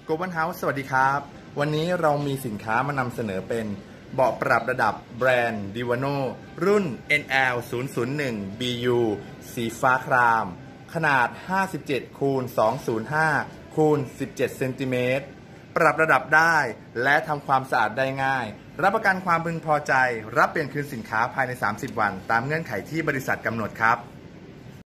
Global House สวัสดีครับวันนี้เรามีสินค้ามานำเสนอเป็นเบาะปรับระดับแบรนด์ Divano รุ่น NL001 BU สีฟ้าครามขนาด57คูณ205คูณ17เซนติเมตรปรับระดับได้และทำความสะอาดได้ง่ายรับประกันความพึงพอใจรับเปลี่ยนคืนสินค้าภายใน30วันตามเงื่อนไขที่บริษัทกำหนดครับ